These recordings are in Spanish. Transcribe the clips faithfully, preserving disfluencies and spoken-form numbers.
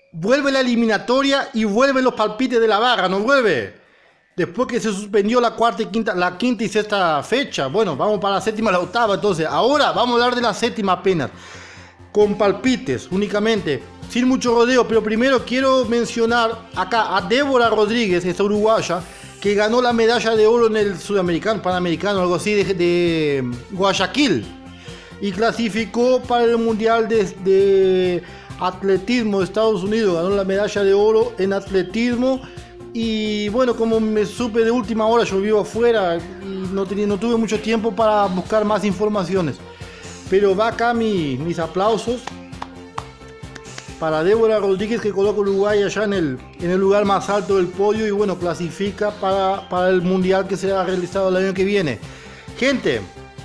vuelve la eliminatoria y vuelven los palpites de la barra, no vuelve. Después que se suspendió la cuarta y quinta, la quinta y sexta fecha. Bueno, vamos para la séptima y la octava. Entonces, ahora vamos a hablar de la séptima apenas. Con palpites únicamente, sin mucho rodeo. Pero primero quiero mencionar acá a Débora Rodríguez, esta uruguaya, que ganó la medalla de oro en el sudamericano, panamericano, algo así, de, de Guayaquil. Y clasificó para el mundial de, de atletismo de Estados Unidos. Ganó la medalla de oro en atletismo. Y bueno, como me supe de última hora, yo vivo afuera y no, tenía, no tuve mucho tiempo para buscar más informaciones. Pero va acá mi, mis aplausos para Débora Rodríguez, que coloca a Uruguay allá en el, en el lugar más alto del podio y bueno, clasifica para, para el mundial que será realizado el año que viene. Gente,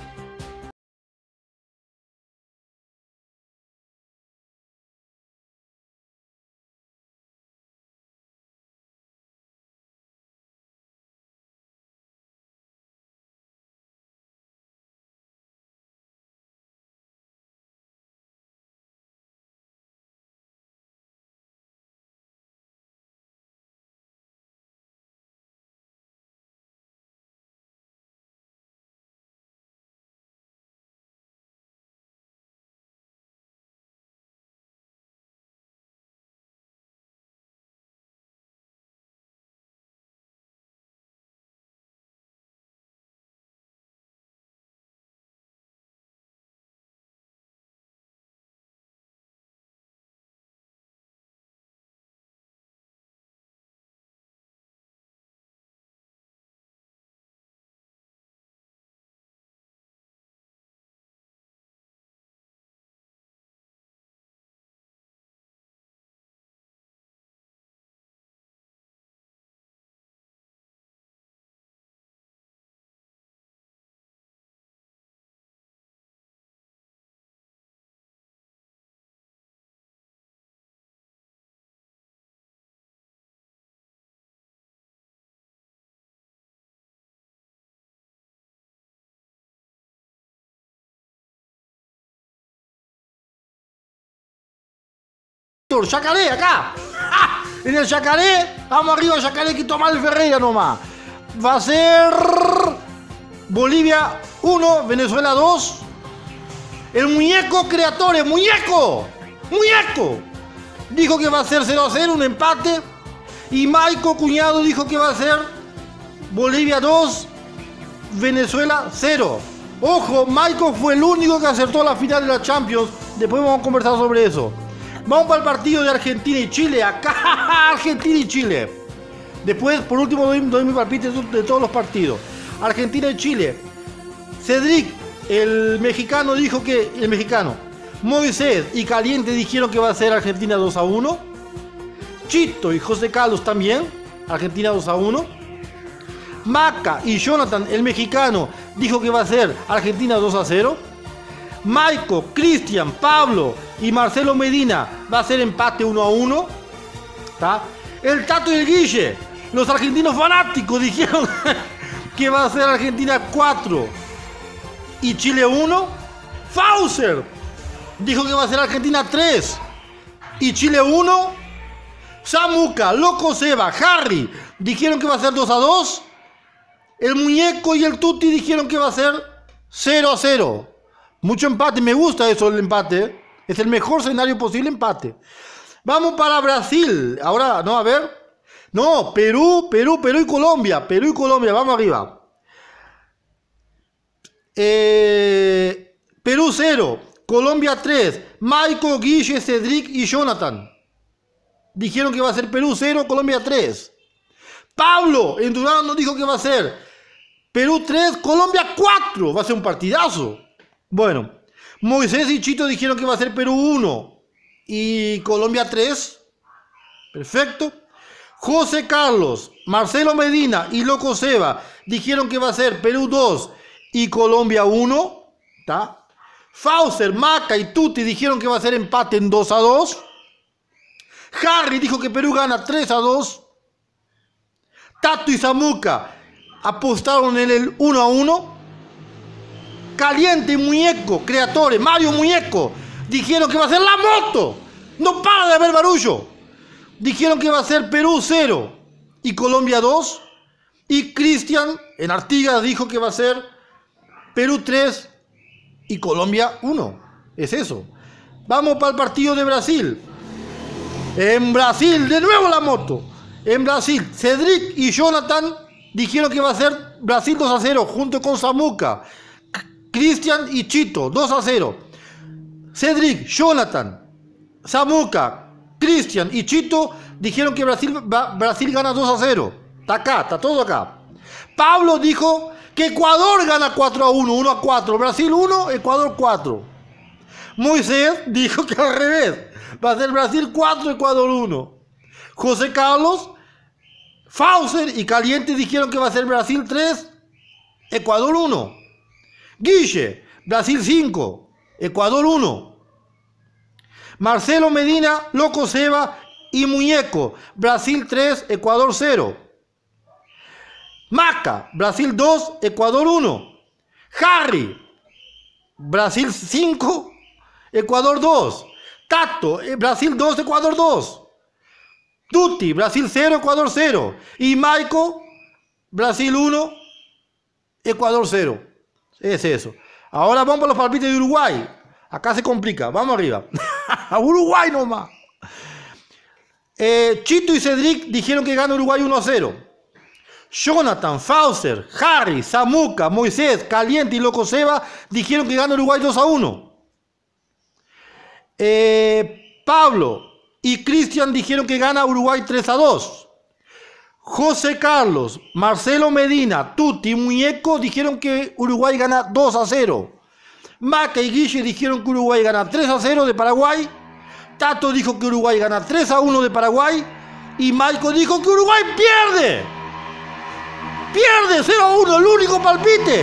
Yacaré acá. ¡Ja! En el Yacaré, vamos arriba, Yacaré, que toma el Ferreira nomás. Va a ser Bolivia uno, Venezuela dos. El muñeco Creatore, muñeco, muñeco, dijo que va a ser cero a cero, un empate. Y Maico Cuñado dijo que va a ser Bolivia dos, Venezuela cero. Ojo, Maico fue el único que acertó la final de la Champions. Después vamos a conversar sobre eso. Vamos para el partido de Argentina y Chile. Acá, Argentina y Chile. Después, por último, doy, doy mi palpite de todos los partidos. Argentina y Chile. Cedric, el mexicano, dijo que... El mexicano. Moisés y Caliente dijeron que va a ser Argentina dos a uno. Chito y José Carlos también. Argentina dos a uno. Maca y Jonathan, el mexicano, dijo que va a ser Argentina dos a cero. Maico, Cristian, Pablo y Marcelo Medina va a ser empate uno a uno. ¿Tá? El Tato y el Guille, los argentinos fanáticos, dijeron que va a ser Argentina cuatro y Chile uno. Fauser dijo que va a ser Argentina tres y Chile uno. Samuca, Loco Seba, Harry dijeron que va a ser dos a dos. El Muñeco y el Tuti dijeron que va a ser cero a cero. Mucho empate, me gusta eso el empate, ¿eh? Es el mejor escenario posible, empate. Vamos para Brasil. Ahora, no, a ver. No, Perú, Perú, Perú y Colombia. Perú y Colombia, vamos arriba. Eh, Perú cero, Colombia tres. Maico, Guille, Cedric y Jonathan dijeron que va a ser Perú cero, Colombia tres. Pablo en Durán nos dijo que va a ser Perú tres, Colombia cuatro. Va a ser un partidazo. Bueno, Moisés y Chito dijeron que va a ser Perú uno y Colombia tres. Perfecto. José Carlos, Marcelo Medina y Loco Seba dijeron que va a ser Perú dos y Colombia uno. ¿Tá? Fauser, Maca y Tuti dijeron que va a ser empate en dos a dos. Harry dijo que Perú gana tres a dos. Tato y Samuca apostaron en el uno a uno. Caliente y Muñeco, Creatore, Mario Muñeco, dijeron que va a ser la moto. No para de haber barullo. dijeron que va a ser Perú cero y Colombia dos. Y Cristian en Artigas dijo que va a ser Perú tres y Colombia uno. Es eso. Vamos para el partido de Brasil. En Brasil, de nuevo la moto. En Brasil, Cedric y Jonathan dijeron que va a ser Brasil dos a cero junto con Samuca, Cristian y Chito, dos a cero. Cedric, Jonathan, Samuca, Cristian y Chito dijeron que Brasil, Brasil gana dos a cero. Está acá, está todo acá. Pablo dijo que Ecuador gana cuatro a uno, uno a cuatro. Brasil uno, Ecuador cuatro. Moisés dijo que al revés. Va a ser Brasil cuatro, Ecuador uno. José Carlos, Fauser y Caliente dijeron que va a ser Brasil tres, Ecuador uno. Guille, Brasil cinco, Ecuador uno. Marcelo Medina, Loco Seba y Muñeco, Brasil tres, Ecuador cero. Maca, Brasil dos, Ecuador uno. Harry, Brasil cinco, Ecuador dos. Tato, Brasil dos, Ecuador dos. Tuti, Brasil cero, Ecuador cero. Y Maico, Brasil uno, Ecuador cero. Es eso. Ahora vamos a los palpites de Uruguay. Acá se complica. Vamos arriba. A Uruguay nomás. Eh, Chito y Cedric dijeron que gana Uruguay uno a cero. Jonathan, Fauser, Harry, Samuca, Moisés, Caliente y Loco Seba dijeron que gana Uruguay dos a uno. Eh, Pablo y Cristian dijeron que gana Uruguay tres a dos. José Carlos, Marcelo Medina, Tuti y Muñeco dijeron que Uruguay gana dos a cero. Maca y Guille dijeron que Uruguay gana tres a cero de Paraguay. Tato dijo que Uruguay gana tres a uno de Paraguay. Y Maico dijo que Uruguay pierde. Pierde cero a uno, el único palpite.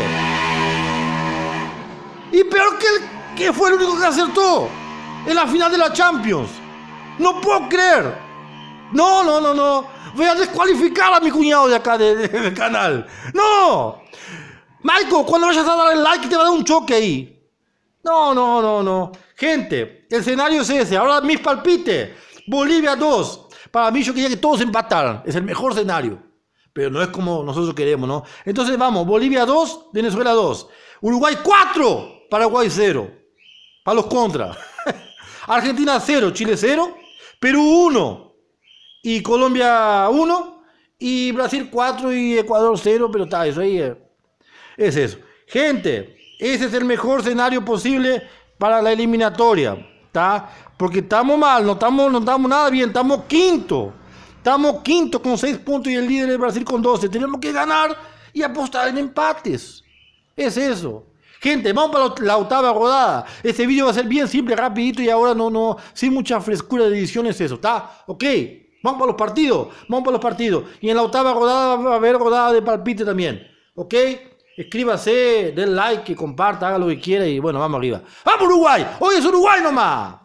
Y peor que, el, que fue el único que acertó en la final de la Champions. No puedo creer. No, no, no, no. Voy a descualificar a mi cuñado de acá de, de, del canal. No. Maico, cuando vayas a dar el like te va a dar un choque ahí. No, no, no, no. Gente, el escenario es ese. Ahora mis palpites. Bolivia dos. Para mí yo quería que todos empataran. Es el mejor escenario. Pero no es como nosotros queremos, ¿no? Entonces vamos. Bolivia dos, Venezuela dos. Uruguay cuatro, Paraguay cero. Para los contras. Argentina cero, Chile cero. Perú uno. Y Colombia uno. Y Brasil cuatro y Ecuador cero. Pero está, eso ahí es, es eso. Gente, ese es el mejor escenario posible para la eliminatoria. ¿Está? Porque estamos mal, no estamos, no estamos nada bien. Estamos quinto. Estamos quinto con seis puntos y el líder es Brasil con doce. Tenemos que ganar y apostar en empates. Es eso. Gente, vamos para la octava rodada. Este vídeo va a ser bien simple, rapidito y ahora no, no, sin mucha frescura de edición es eso. ¿Está? Ok. Vamos para los partidos. Vamos para los partidos. Y en la octava rodada va a haber rodada de palpite también. ¿Ok? Escríbase, den like, que comparta, haga lo que quiera y bueno, vamos arriba. ¡Vamos Uruguay! ¡Hoy es Uruguay nomás!